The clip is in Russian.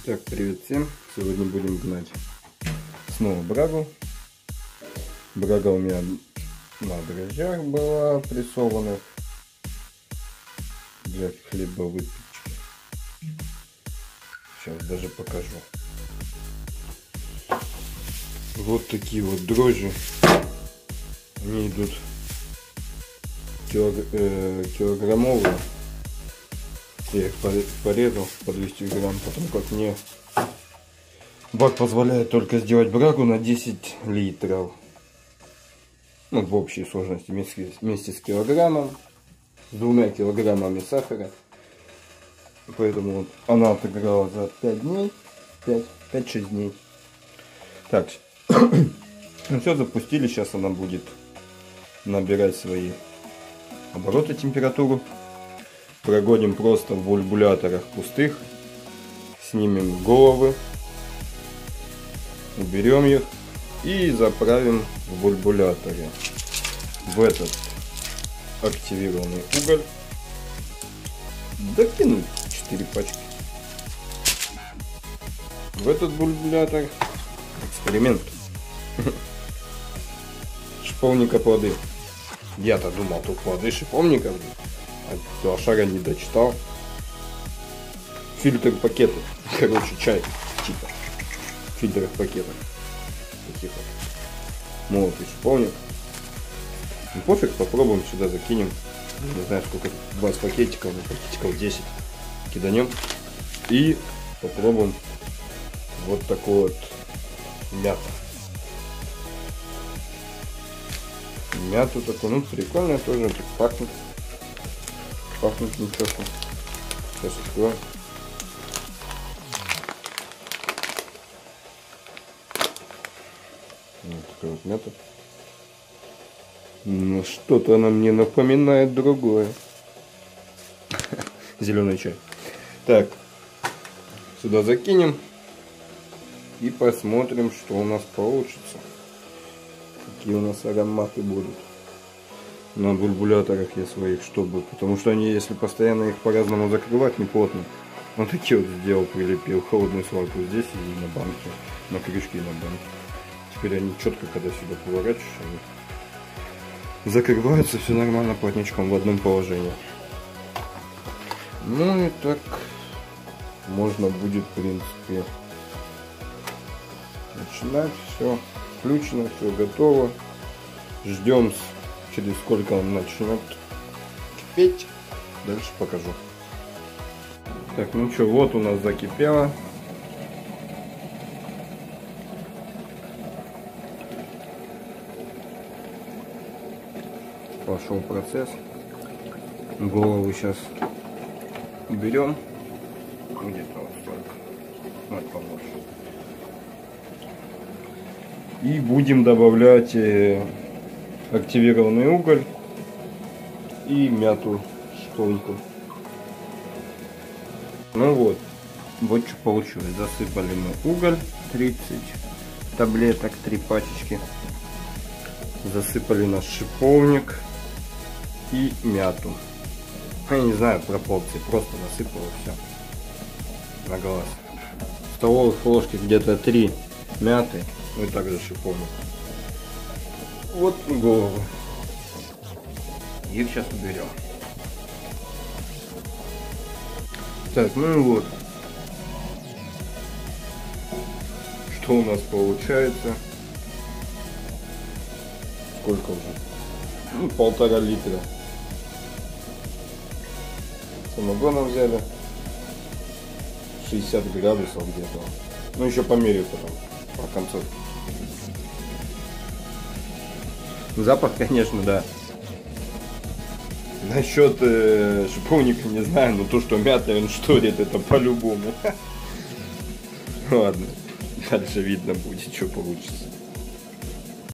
Так, привет всем! Сегодня будем гнать снова брагу. Брага у меня на дрожжах была прессована для хлебовыпечки. Сейчас даже покажу. Вот такие вот дрожжи. Они идут килограммовые. Я их порезал по 200 грамм, потому как мне бак позволяет только сделать брагу на 10 литров. Ну, в общей сложности вместе с килограммом, с 2 килограммами сахара. Поэтому вот она отыграла за 5 дней, 5-6 дней. Так, ну все, запустили, сейчас она будет набирать свои обороты, температуру. Прогоним просто в бульбуляторах пустых, снимем головы, уберем их и заправим в бульбуляторе в этот активированный уголь. Докинуть 4 пачки. В этот бульбулятор эксперимент. Шиповника плоды. Я-то думал, тут плоды шиповника. Лошара не дочитал. Фильтр пакеты. Короче, чай. Типа. В фильтрах пакетах. Таких вот. Молотый шиповник. Ну пофиг, попробуем сюда закинем. Не знаю сколько. 20 пакетиков, пакетиков 10. Киданем. И попробуем вот такой вот мята. Мяту такую, ну прикольно тоже, так пахнет. Пахнет ничего. Сейчас откроем. Вот такая вот мята. Но что-то она мне напоминает другое. Зеленый чай. Так, сюда закинем и посмотрим, что у нас получится. Какие у нас ароматы будут. На бульбуляторах я своих, чтобы, потому что они, если постоянно их по-разному закрывать, не плотно. Вот такие вот сделал, прилепил холодную сварку здесь и на банке, на крышке и на банке. Теперь они четко, когда сюда поворачиваешь, они закрываются, все нормально плотничком в одном положении. Ну и так можно будет, в принципе, начинать. Все включено, все готово. Ждем, через сколько он начнет кипеть. Дальше покажу. Так, ну что, вот у нас закипело. Пошел процесс. Голову сейчас уберем. Где-то вот столько. Вот побольше. И будем добавлять активированный уголь и мяту шиповнику. Ну вот что получилось. Засыпали мы уголь 30 таблеток, 3 пачечки. Засыпали наш шиповник и мяту. Я не знаю пропорции, просто насыпал и все на глаз. Столовых ложки где-то 3 мяты, ну и также шиповник. Вот голову. Их сейчас уберем. Так, ну и вот. Что у нас получается? Сколько уже? Ну, 1,5 литра. Самогона взяли. 60 градусов где-то. Ну, еще померю потом, по концовке. Запах, конечно, да. Насчет шиповника не знаю, но то, что мята он шторит, это по-любому. Ладно, дальше видно будет, что получится.